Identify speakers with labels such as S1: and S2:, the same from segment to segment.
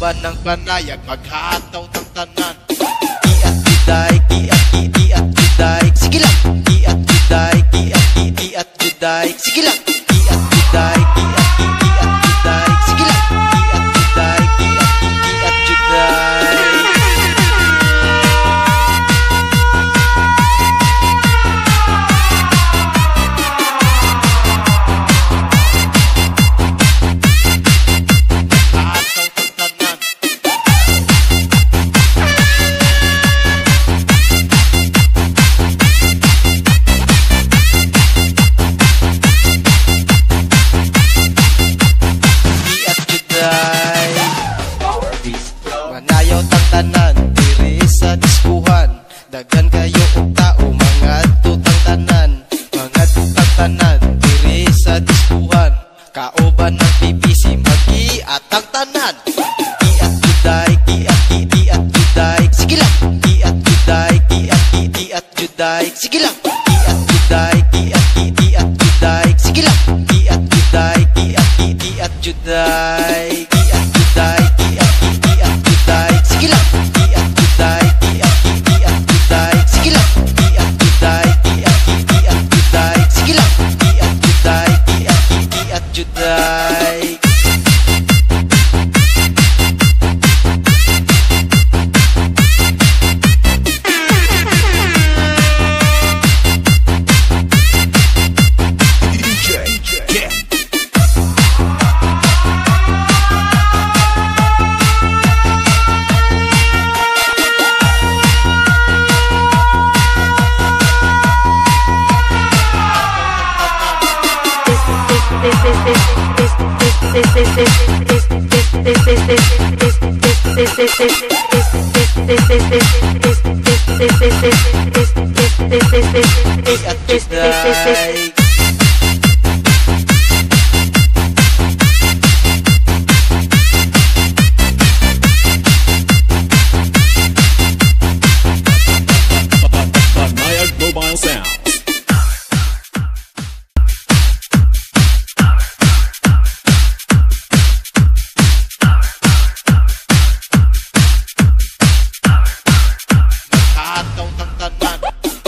S1: Kauban ng panayag maghataw ng tanan. Iat juday, iat juday. Sige lang. Iat juday, iat juday. Sige lang. Iat juday, iat juday. Sige lang. Iat juday, iat juday. Manayaw tang tanan diri sa diskuhan. Daghan kayo og tao mga tutang tanan. Mga tutang tanan diri sa diskuhan. Kauban ng BBC mag-iatang tanan. Iat juday, iat juday. Sige lang. Iat juday, iat juday. Sige lang. Iat juday, iat juday. Sige lang. Iat juday, iat juday. Iat juday, iat juday. Sige lang. Iat juday, iat juday. Sige lang. Iat juday, iat juday. Sige lang. Iat juday, iat juday.
S2: Banayag Mobile Sounds.
S1: Maghataw ng tanan.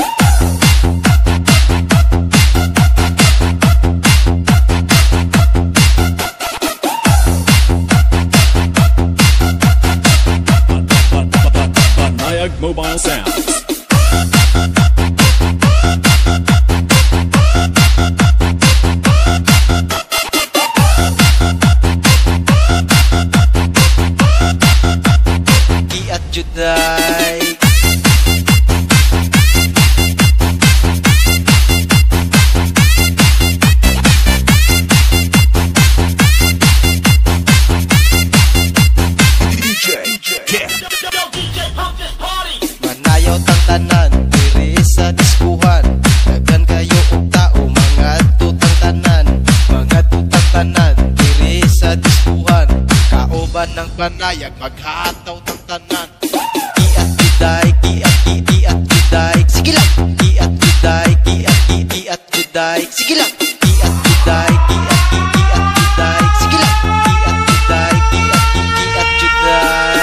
S2: Banayag Mobile Sounds.
S1: Iat juday. Manayaw tang tanan diri sa diskuhan. Daghan kayo og tao mga tutang tanan. Mga tutang tanan diri sa diskuhan. Kauban ng panayag maghataw ng tanan. Iat juday, iat juday. Sige lang. Iat juday, iat juday. Sige lang. Iat juday, iat juday. Sige lang. Iat juday, iat juday.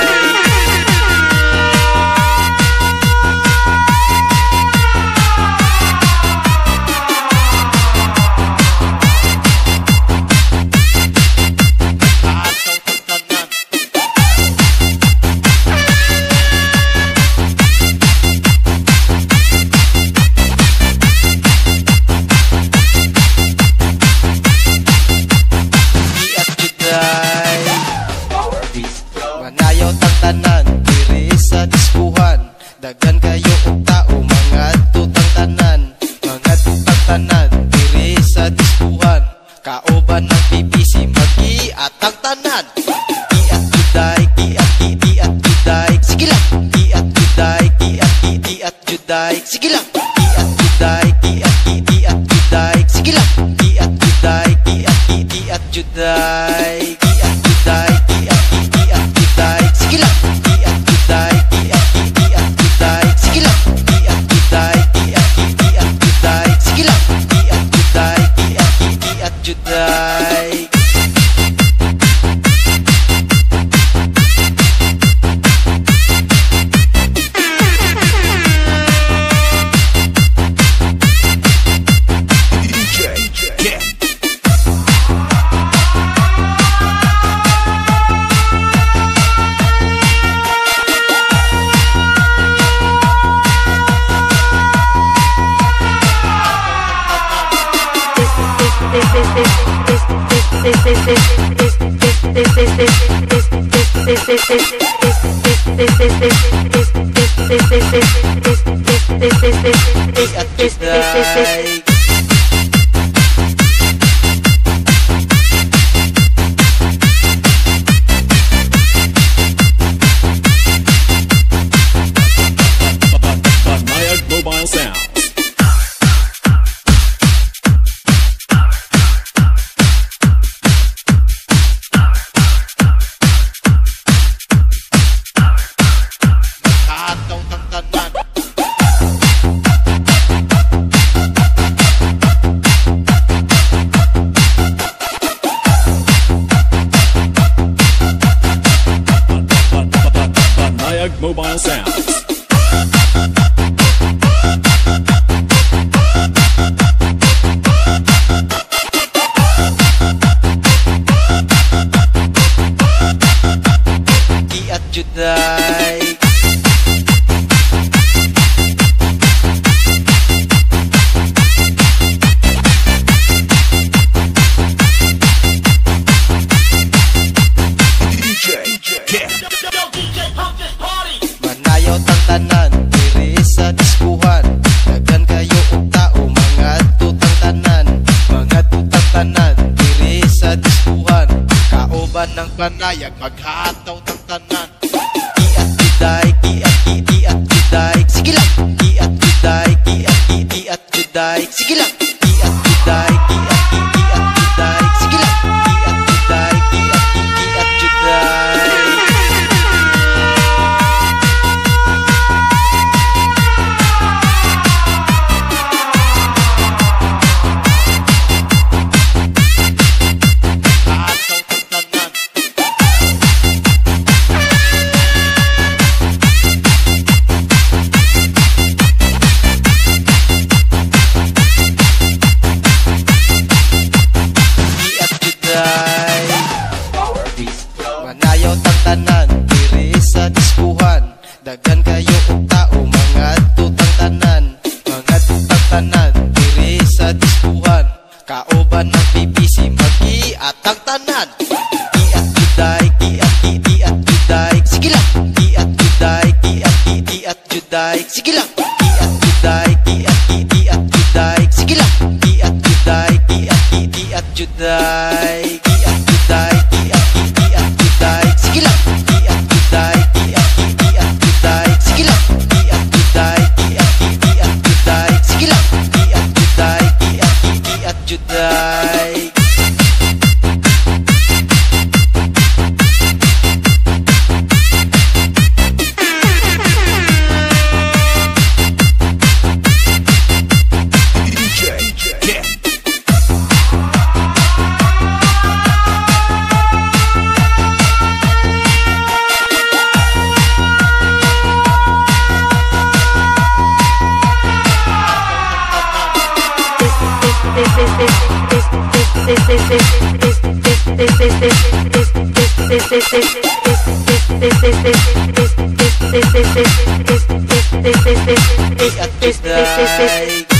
S1: Manayaw tang tanan diri sa diskuhan. Daghan kayo og tao mga tutang tanan. Mga tutang tanan diri sa diskuhan. Kauban ng BBC mag-iatang tanan. Iat juday, iat juday. Sige lang. Iat juday, iat juday. Sige lang. Iat juday, iat juday. Sige lang. Iat juday, iat juday. Iat juday, iat juday. Sige lang. Iat juday, iat juday. Sige lang. Iat juday, iat juday. Sige lang. Iat juday, iat juday.
S2: Banayad Mobile Sounds.
S1: Ataw ng tanan.
S2: Banayad Mobile Sounds.
S1: At Juday. Manayaw tang tanan diri sa diskuhan, daghan kayo og tao mga tutang tanan, mga tutang tanan diri sa diskuhan, kauban ng panayag maghataw tang tanan. Kiat juday, kiat juday, sige lang. Kiat juday, kiat juday, sige lang. Kiat juday, kiat juday, sige lang. Kiat juday, kiat juday. Ataw tang tanan. Kiat juday. Manayaw tang tanan diri sa diskuhan, daghan kayo og tao mga tutang tanan, mga tutang tanan diri sa diskuhan, kauban ng BBC magiatang tanan. Kiat juday, kiat juday, sige lang. Kiat juday, kiat juday, sige lang. Kiat juday, kiat juday, sige lang. Kiat juday, kiat juday, kiat juday, kiat juday, sige lang. Kiat juday, kiat juday, sige lang. Kiat juday, kiat juday, sige lang. Kiat juday, kiat juday. Kiat juday.